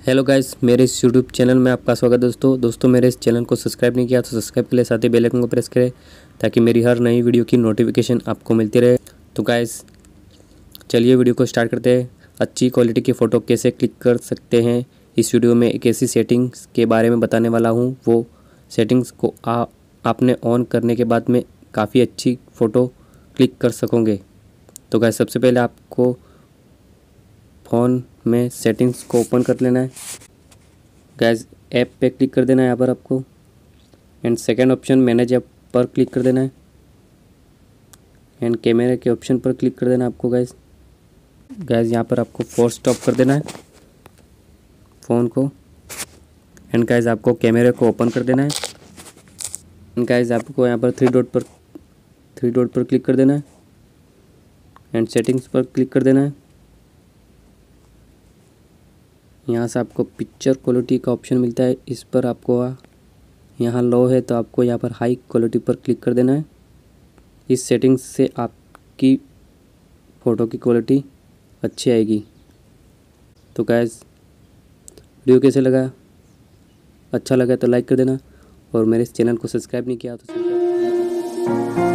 Hello guys, मेरे इस YouTube channel में आपका स्वागत है। दोस्तों मेरे इस चैनल को सब्सक्राइब नहीं किया तो सब्सक्राइब के लिए साथ ही बेल आइकन को प्रेस करें ताकि मेरी हर नई वीडियो की नोटिफिकेशन आपको मिलती रहे। तो गाइस चलिए वीडियो को स्टार्ट करते हैं। अच्छी क्वालिटी की फ़ोटो कैसे क्लिक कर सकते हैं, इस वीडियो में एक ऐसी सेटिंग्स के बारे में बताने वाला हूँ। वो सेटिंग्स को आपने ऑन करने के बाद में काफ़ी अच्छी फ़ोटो क्लिक कर सकोगे। तो गाइस सबसे पहले आपको फ़ोन में सेटिंग्स को ओपन कर लेना है। गैस ऐप पे क्लिक कर देना है यहाँ पर आपको, and second option manage app पर क्लिक कर देना है, एंड कैमरे के ऑप्शन पर क्लिक कर देना है आपको। गैस यहाँ पर आपको फोर्स स्टॉप कर देना है फ़ोन को, एंड गैस आपको कैमरे को ओपन कर देना है। एंड गैस आपको यहाँ पर थ्री डॉट पर क्लिक कर देना है, एंड सेटिंग्स पर क्लिक कर देना है। यहाँ से आपको पिक्चर क्वालिटी का ऑप्शन मिलता है, इस पर आपको यहाँ लो है तो आपको यहाँ पर हाई क्वालिटी पर क्लिक कर देना है। इस सेटिंग्स से आपकी फ़ोटो की क्वालिटी अच्छी आएगी। तो गाइस वीडियो कैसे लगा, अच्छा लगा तो लाइक कर देना, और मेरे इस चैनल को सब्सक्राइब नहीं किया तो सब्सक्राइब